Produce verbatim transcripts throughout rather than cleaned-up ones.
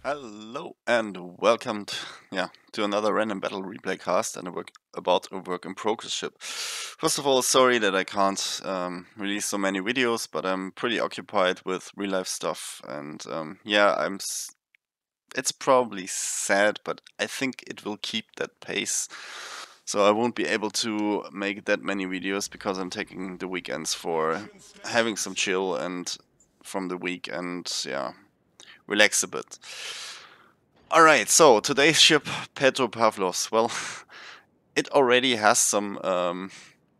Hello and welcome to, yeah, to another random battle replay cast and a work about a work in progress ship. First of all, sorry that I can't um, release so many videos, but I'm pretty occupied with real life stuff, and um, yeah, I'm. S it's probably sad, but I think it will keep that pace. So I won't be able to make that many videos because I'm taking the weekends for having some chill and from the week and yeah, relax a bit. Alright, so today's ship, Petropavlovsk, well, it already has some um,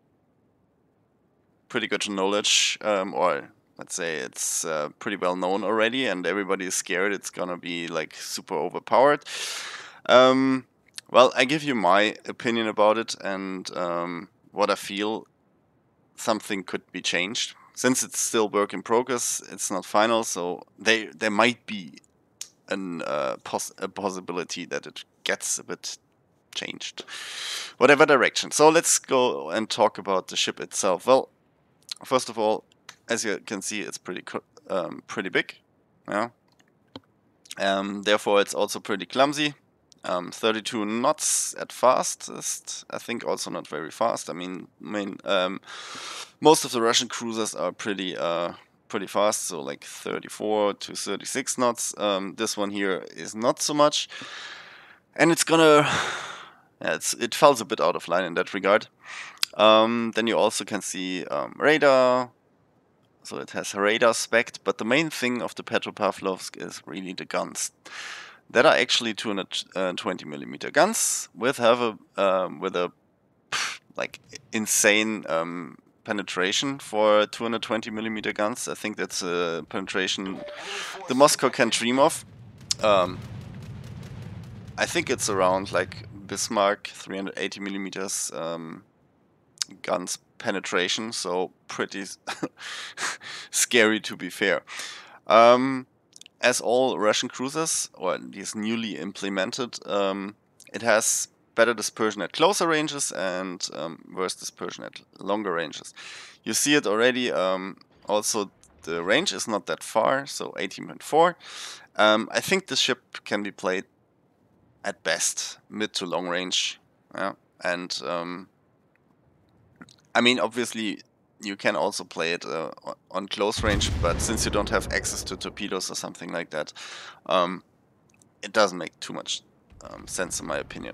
pretty good knowledge, um, or let's say it's uh, pretty well known already, and everybody is scared it's gonna be like super overpowered. Um, well, I give you my opinion about it and um, what I feel something could be changed. Since it's still work in progress, it's not final, so they there might be an uh, pos a possibility that it gets a bit changed, whatever direction. So let's go and talk about the ship itself. Well, first of all, as you can see, it's pretty um, pretty big, yeah. Um, therefore, it's also pretty clumsy. Um, thirty-two knots at fastest. I think also not very fast. I mean, I mean, um, most of the Russian cruisers are pretty uh, pretty fast, so like thirty-four to thirty-six knots. Um, this one here is not so much, and it's gonna, yeah, it's it falls a bit out of line in that regard. Um, then you also can see um, radar, so it has radar spec, but the main thing of the Petropavlovsk is really the guns. That are actually two hundred twenty millimeter guns with have a um, with a pff, like insane um, penetration for two hundred twenty millimeter guns. I think that's a penetration the Moscow can dream of. Um, I think it's around like Bismarck three hundred eighty millimeters um, guns penetration, so pretty scary to be fair. Um, as all Russian cruisers, or these newly implemented, um, it has better dispersion at closer ranges and um, worse dispersion at longer ranges. You see it already. Um, also, the range is not that far, so eighteen point four. Um, I think the ship can be played at best mid to long range. Yeah, and um, I mean, obviously, you can also play it uh, on close range, but since you don't have access to torpedoes or something like that, um, it doesn't make too much um, sense in my opinion.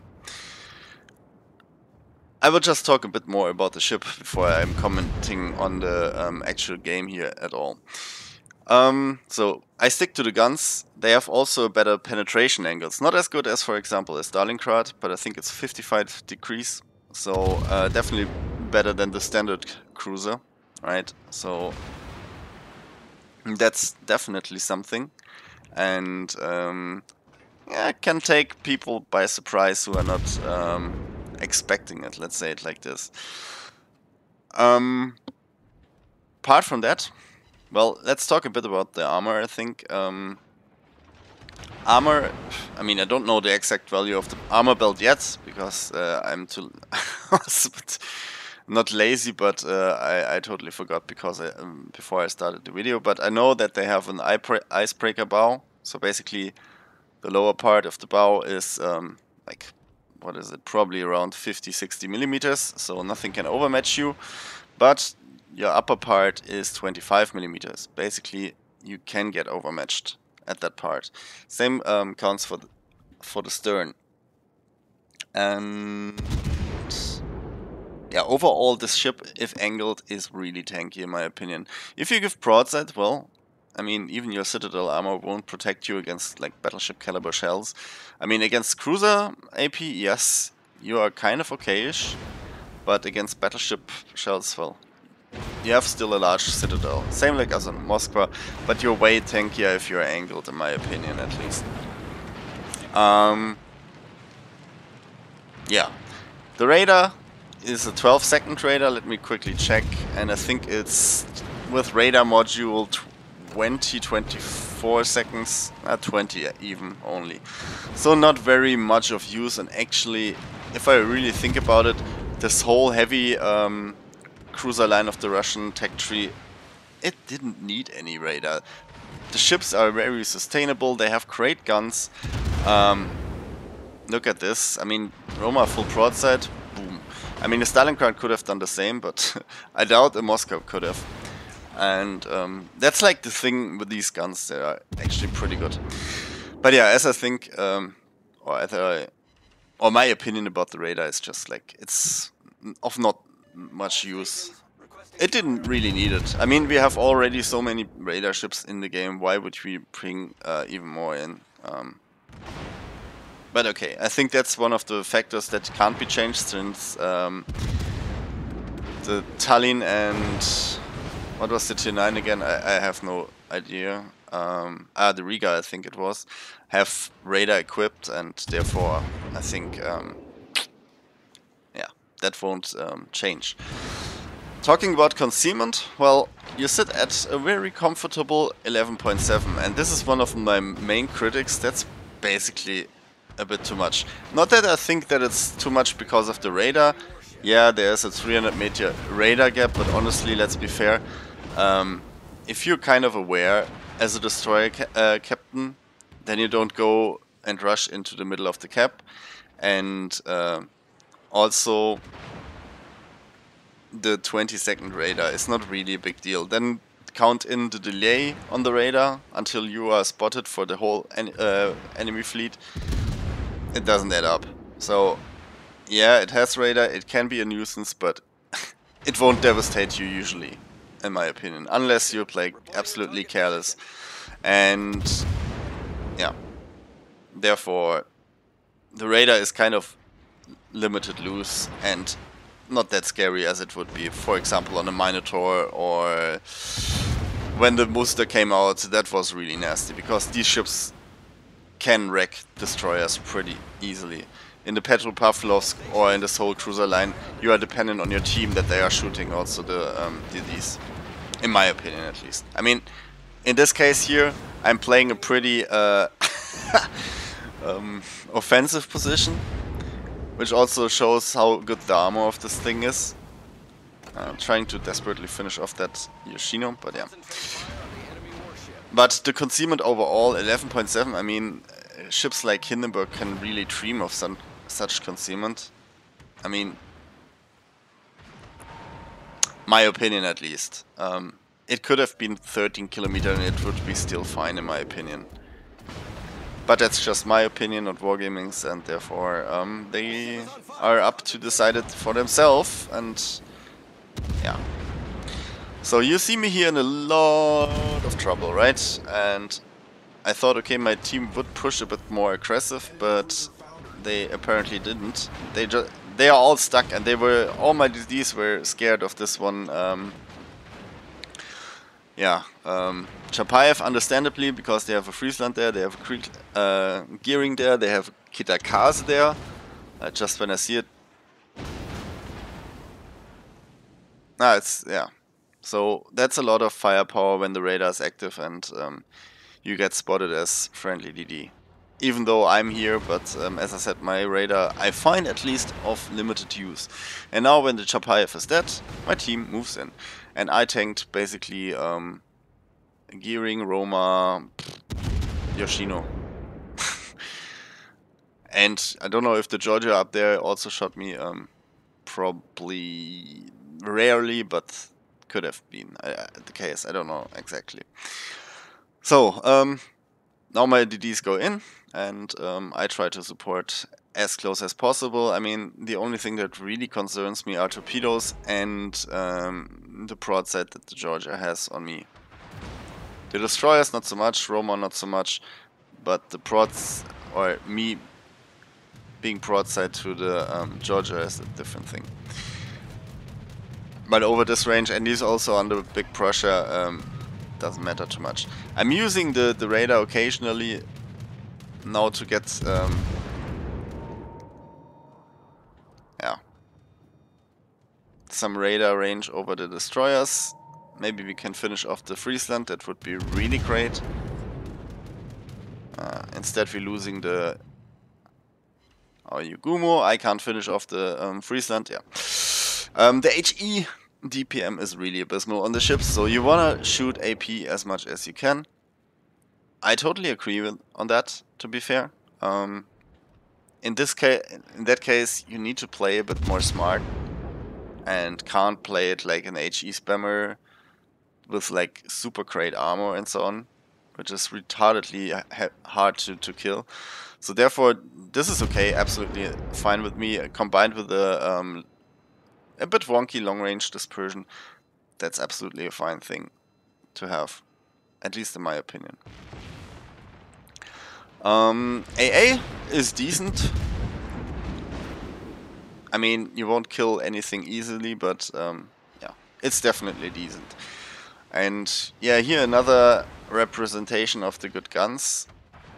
I will just talk a bit more about the ship before I'm commenting on the um, actual game here at all. Um, so I stick to the guns. They have also better penetration angles. Not as good as, for example, a Stalingrad, but I think it's fifty-five degrees. So uh, definitely better than the standard cruiser, right? So that's definitely something, and um, yeah, can take people by surprise who are not um, expecting it. Let's say it like this. Um, apart from that, well, let's talk a bit about the armor. I think um, armor. I mean, I don't know the exact value of the armor belt yet because uh, I'm too. Not lazy, but uh, I, I totally forgot because I, um, before I started the video. But I know that they have an icebreaker bow. So basically, the lower part of the bow is um, like, what is it? Probably around fifty, sixty millimeters. So nothing can overmatch you. But your upper part is twenty-five millimeters. Basically, you can get overmatched at that part. Same um, counts for the, for the stern. And yeah, overall this ship, if angled, is really tanky in my opinion. If you give broadside, well, I mean, even your Citadel armor won't protect you against like battleship caliber shells. I mean, against cruiser A P, yes, you are kind of okayish, but against battleship shells, well, you have still a large Citadel. Same like as in Moskva, but you're way tankier if you're angled, in my opinion, at least. Um, yeah, the radar is a twelve second radar. Let me quickly check, and I think it's with radar module twenty, twenty-four seconds, uh, twenty even only. So not very much of use, and actually, if I really think about it, this whole heavy um, cruiser line of the Russian tech tree it didn't need any radar. The ships are very sustainable, they have great guns. Um, look at this, I mean, Roma full broadside, boom. I mean, the Stalingrad could have done the same, but I doubt a Moscow could have. And um, that's like the thing with these guns, they are actually pretty good. But yeah, as I think, um, or as I, or my opinion about the radar is just like, it's of not much use. It didn't really need it. I mean, we have already so many radar ships in the game, why would we bring uh, even more in? Um, but okay, I think that's one of the factors that can't be changed, since um, the Tallinn and what was the T nine again? I, I have no idea. Um, ah, the Riga, I think it was, have radar equipped, and therefore I think um, yeah, that won't um, change. Talking about concealment, well, you sit at a very comfortable eleven point seven, and this is one of my main critics. That's basically a bit too much. Not that I think that it's too much because of the radar. Yeah, there's a three hundred meter radar gap, but honestly, let's be fair. Um, if you're kind of aware as a destroyer ca uh, captain, then you don't go and rush into the middle of the cap, and uh, also the twenty second radar is not really a big deal. Then count in the delay on the radar until you are spotted for the whole en uh, enemy fleet. It doesn't add up. So yeah, it has radar, it can be a nuisance, but it won't devastate you usually, in my opinion, unless you play absolutely careless. And yeah, therefore the radar is kind of limited loose and not that scary as it would be, for example, on a Minotaur, or when the booster came out. That was really nasty, because these ships can wreck destroyers pretty easily. In the Petropavlovsk or in the Soul Cruiser line, you are dependent on your team that they are shooting also the um, D Ds, in my opinion at least. I mean, in this case here, I'm playing a pretty uh, um, offensive position, which also shows how good the armor of this thing is. Uh, trying to desperately finish off that Yoshino, but yeah. But the concealment overall, eleven point seven, I mean, uh, ships like Hindenburg can really dream of some such concealment. I mean, my opinion at least. Um, it could have been thirteen kilometer and it would be still fine in my opinion. But that's just my opinion, not Wargaming's, and therefore um, they are up to decide it for themselves, and yeah. So you see me here in a lot of trouble, right? And I thought, okay, my team would push a bit more aggressive, but they apparently didn't. They just they are all stuck, and they were all my D Ds were scared of this one. Um, yeah, um, Chapayev, understandably, because they have a Friesland there, they have a Krieg, uh, Gearing there, they have Kitakaze there. Uh, just when I see it, ah, it's yeah. So that's a lot of firepower when the radar is active and um, you get spotted as friendly D D. Even though I'm here, but um, as I said, my radar I find at least of limited use. And now when the Chapayev is dead, my team moves in. And I tanked basically um, Gearing, Roma, Yoshino. And I don't know if the Georgia up there also shot me. Um, probably rarely, but could have been uh, the case. I don't know exactly. So, um, now my D Ds go in, and um, I try to support as close as possible. I mean, the only thing that really concerns me are torpedoes and um, the broadside that the Georgia has on me. The destroyers not so much, Roma not so much, but the prods, or me being broadside to the um, Georgia is a different thing. But over this range, and he's also under big pressure, um, doesn't matter too much. I'm using the, the radar occasionally now to get um, yeah, some radar range over the destroyers. Maybe we can finish off the Friesland, that would be really great. Uh, instead we're losing the oh, Yugumo. I can't finish off the um, Friesland, yeah. Um, the H E D P M is really abysmal on the ships, so you wanna shoot A P as much as you can. I totally agree with on that, to be fair. Um, in this case, in that case, you need to play a bit more smart and can't play it like an H E spammer with like super great armor and so on, which is retardedly ha hard to, to kill. So therefore, this is okay, absolutely fine with me, combined with the um, a bit wonky long-range dispersion. That's absolutely a fine thing to have, at least in my opinion. Um, A A is decent. I mean, you won't kill anything easily, but um, yeah, it's definitely decent. And yeah, here another representation of the good guns.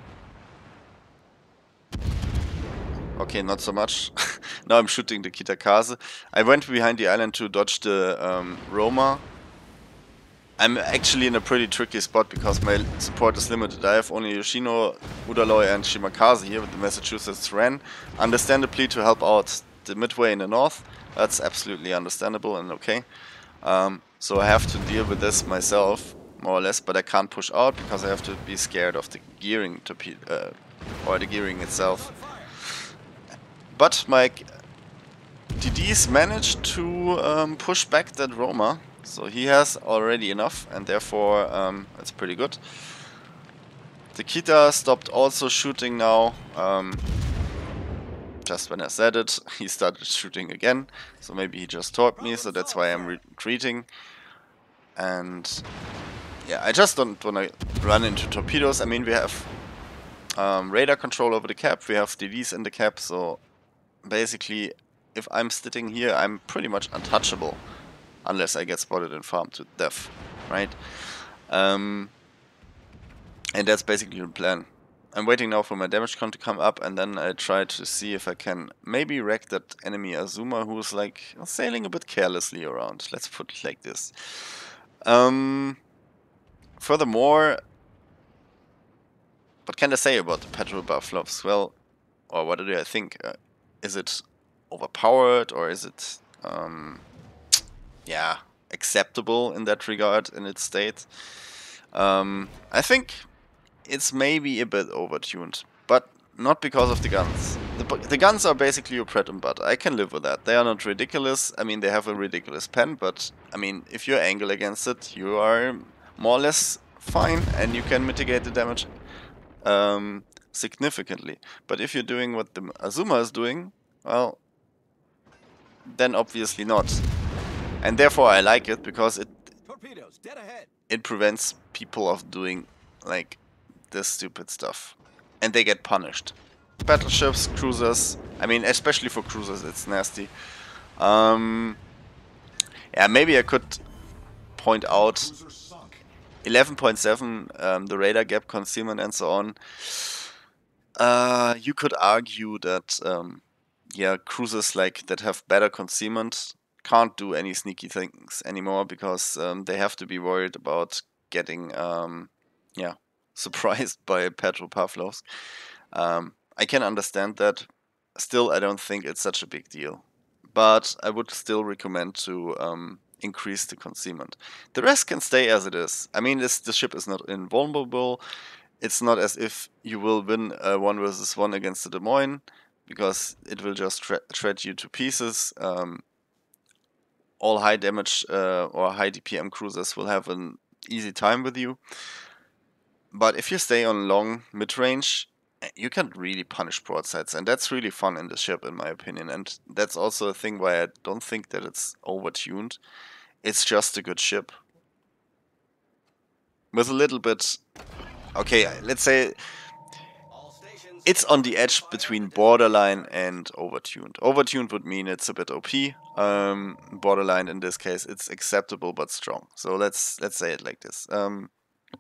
Okay, not so much. Now I'm shooting the Kitakaze. I went behind the island to dodge the um, Roma. I'm actually in a pretty tricky spot because my support is limited. I have only Yoshino, Udaloy and Shimakaze here with the Massachusetts Ren. Understandably to help out the midway in the north. That's absolutely understandable and okay. Um, so I have to deal with this myself, more or less, but I can't push out because I have to be scared of the gearing torpedo, uh, or the gearing itself. But my D Ds managed to um, push back that Roma, so he has already enough, and therefore um, it's pretty good. The Kita stopped also shooting now. Um, just when I said it, he started shooting again, so maybe he just taught me, so that's why I'm retreating. And yeah, I just don't want to run into torpedoes. I mean, we have um, radar control over the cap, we have D Ds in the cap, so basically if I'm sitting here, I'm pretty much untouchable unless I get spotted and farmed to death, right? Um, and that's basically the plan. I'm waiting now for my damage count to come up, and then I try to see if I can maybe wreck that enemy Azuma who's like sailing a bit carelessly around. Let's put it like this. Um, furthermore, what can I say about the Petrol Buffaloes? Well, or what do I think? Uh, is it overpowered, or is it, um, yeah, acceptable in that regard in its state? Um, I think it's maybe a bit overtuned, but not because of the guns. The, the guns are basically your bread and butter. I can live with that. They are not ridiculous. I mean, they have a ridiculous pen, but I mean, if you angle against it, you are more or less fine, and you can mitigate the damage um, significantly. But if you're doing what the Azuma is doing, well, then obviously not. And therefore I like it, because it Torpedoes, dead ahead. it prevents people of doing like this stupid stuff, and they get punished. Battleships, cruisers, I mean, especially for cruisers, it's nasty. Um, yeah, maybe I could point out eleven point seven, um, the radar gap concealment and so on. Uh, you could argue that um, yeah, cruisers like that have better concealment can't do any sneaky things anymore, because um, they have to be worried about getting um, yeah, surprised by Petrol Pavlovsk. Um, I can understand that. Still, I don't think it's such a big deal. But I would still recommend to um, increase the concealment. The rest can stay as it is. I mean, this, the ship is not invulnerable. It's not as if you will win a one versus one against the Des Moines, because it will just shred you to pieces. Um, all high damage uh, or high D P M cruisers will have an easy time with you. But if you stay on long mid-range, you can really punish broadsides, and that's really fun in the ship, in my opinion. And that's also a thing why I don't think that it's overtuned. It's just a good ship. With a little bit... Okay, let's say it's on the edge between borderline and overtuned. Overtuned would mean it's a bit O P. Um, borderline, in this case, it's acceptable but strong. So let's let's say it like this. Um,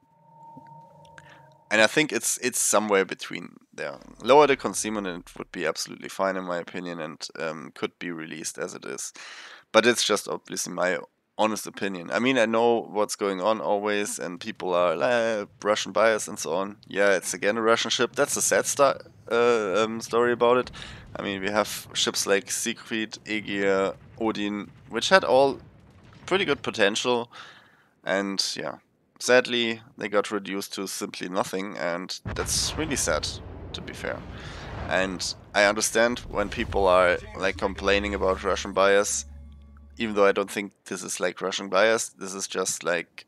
and I think it's it's somewhere between there. Lower the concealment and it would be absolutely fine, in my opinion, and um, could be released as it is. But it's just obviously my honest opinion. I mean, I know what's going on always, and people are like, Russian bias and so on. Yeah, it's again a Russian ship. That's a sad star uh, um, story about it. I mean, we have ships like Siegfried, Aegir, Odin, which had all pretty good potential, and yeah, sadly they got reduced to simply nothing, and that's really sad, to be fair. And I understand when people are like complaining about Russian bias, even though I don't think this is like Russian bias, this is just like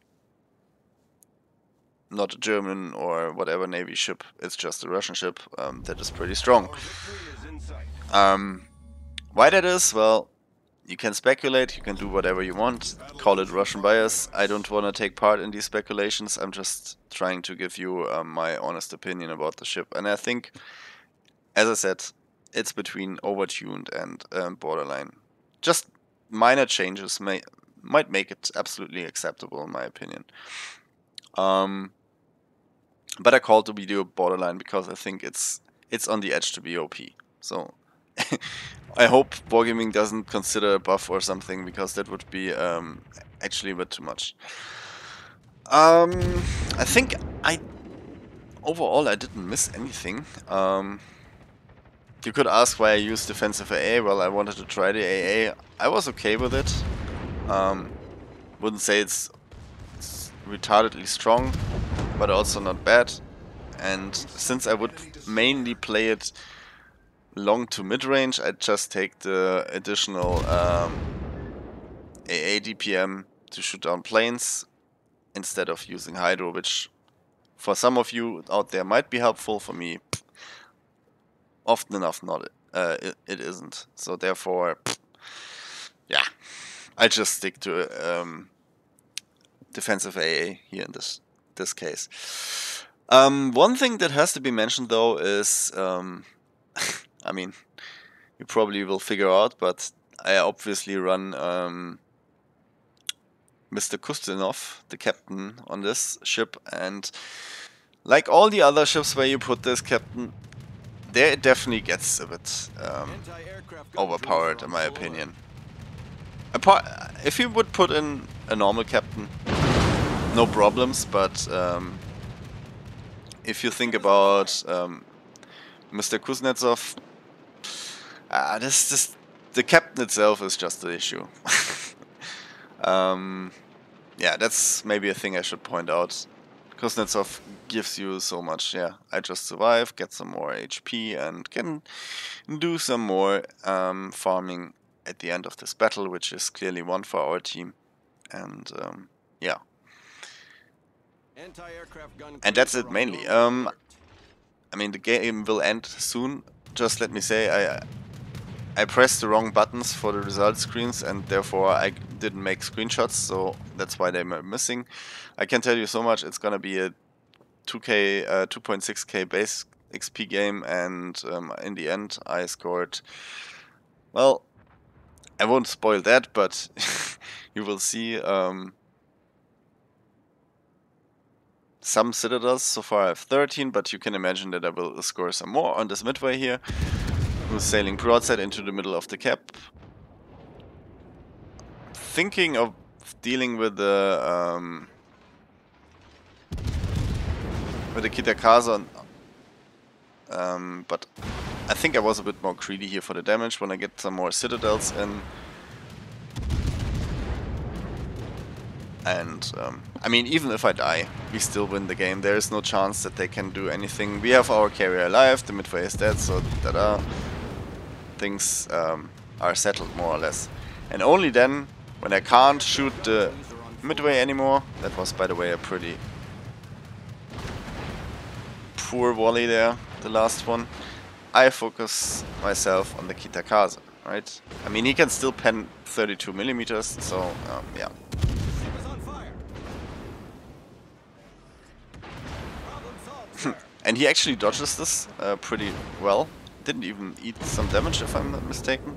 not a German or whatever Navy ship, it's just a Russian ship um, that is pretty strong. Um, why that is, well, you can speculate, you can do whatever you want, call it Russian bias. I don't want to take part in these speculations, I'm just trying to give you um, my honest opinion about the ship. And I think, as I said, it's between overtuned and um, borderline. Just minor changes may might make it absolutely acceptable in my opinion. Um, but I called the video borderline because I think it's it's on the edge to be O P. So I hope Wargaming doesn't consider a buff or something, because that would be um, actually a bit too much. Um, I think I overall I didn't miss anything. Um, you could ask why I used defensive A A. Well, I wanted to try the A A. I was okay with it. Um, wouldn't say it's, it's retardedly strong, but also not bad. And since I would mainly play it long to mid-range, I'd just take the additional um, A A D P M to shoot down planes instead of using Hydro, which for some of you out there might be helpful. For me, often enough not uh, it, it isn't. So therefore, yeah, I just stick to um, defensive A A here in this this case. Um, one thing that has to be mentioned though is, um, I mean, you probably will figure out, but I obviously run um, Mister Kustinov, the captain on this ship, and like all the other ships where you put this captain, there it definitely gets a bit um, overpowered in my opinion. Apart, if you would put in a normal captain, no problems, but um, if you think about um, Mister Kuznetsov, uh, this, this, the captain itself is just the issue. um, yeah, that's maybe a thing I should point out. Kuznetsov gives you so much. Yeah, I just survive, get some more H P, and can do some more um, farming at the end of this battle, which is clearly one for our team. And um, yeah. And that's it mainly. Um, I mean, the game will end soon. Just let me say, I I pressed the wrong buttons for the result screens, and therefore I didn't make screenshots, so that's why they were missing. I can tell you so much, it's gonna be a two K, uh, two point six K base X P game, and um, in the end I scored, well, I won't spoil that, but you will see um, some citadels. So far I have thirteen, but you can imagine that I will score some more on this midway here, who's sailing broadside into the middle of the cap. Thinking of dealing with the um, with the Kitakaza, um, but I think I was a bit more greedy here for the damage when I get some more citadels in. And um, I mean, even if I die, we still win the game. There is no chance that they can do anything. We have our carrier alive, the midway is dead, so ta-da, things um, are settled more or less. And only then, when I can't shoot the midway anymore, that was by the way a pretty poor volley there, the last one, I focus myself on the Kitakaze, right? I mean, he can still pen thirty-two millimeters, so um, yeah. And he actually dodges this uh, pretty well. Didn't even eat some damage, if I'm not mistaken.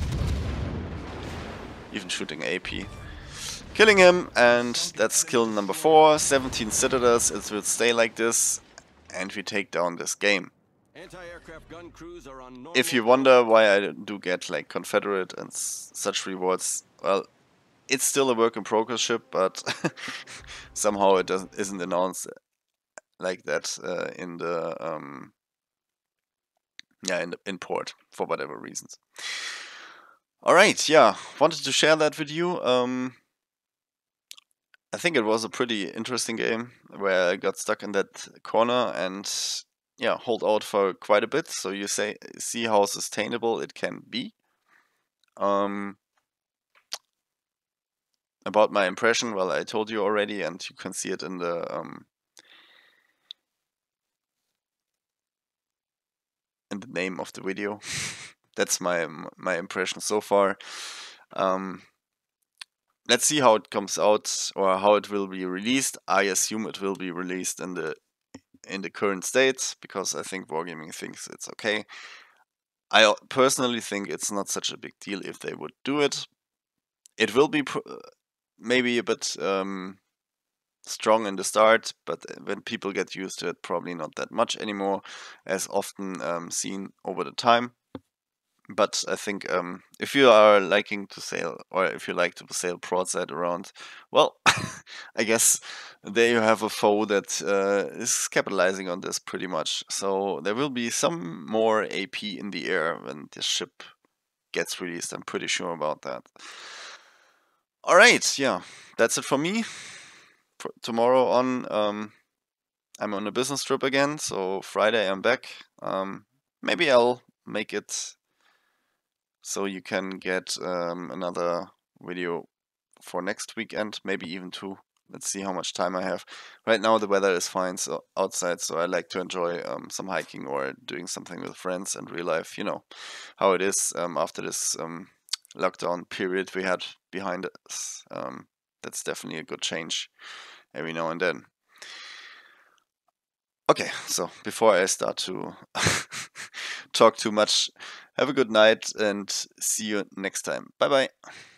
Even shooting A P. Killing him, and that's kill number four. seventeen citadels, it will stay like this, and we take down this game. If you wonder why I do get like Confederate and s such rewards, well, it's still a work in progress ship, but somehow it doesn't isn't announced like that uh, in the um, yeah in the in port for whatever reasons. All right, yeah, wanted to share that with you. Um, I think it was a pretty interesting game where I got stuck in that corner and yeah, hold out for quite a bit. So you say see how sustainable it can be. Um, about my impression, well, I told you already, and you can see it in the um, in the name of the video. That's my my impression so far. Um, let's see how it comes out or how it will be released. I assume it will be released in the in the current state because I think Wargaming thinks it's okay. I personally think it's not such a big deal if they would do it. It will be pr maybe a bit um, strong in the start, but when people get used to it, probably not that much anymore, as often um, seen over the time. But I think um, if you are liking to sail, or if you like to sail broadside around, well, I guess there you have a foe that uh, is capitalizing on this pretty much. So there will be some more A P in the air when the ship gets released. I'm pretty sure about that. All right, yeah, that's it for me. For tomorrow on, um, I'm on a business trip again, so Friday I'm back. Um, maybe I'll make it so you can get um, another video for next weekend, maybe even two. Let's see how much time I have. Right now the weather is fine so outside, so I like to enjoy um, some hiking or doing something with friends and real life. You know how it is um, after this um, lockdown period we had behind us. Um, that's definitely a good change every now and then. Okay, so before I start to talk too much, have a good night and see you next time. Bye bye.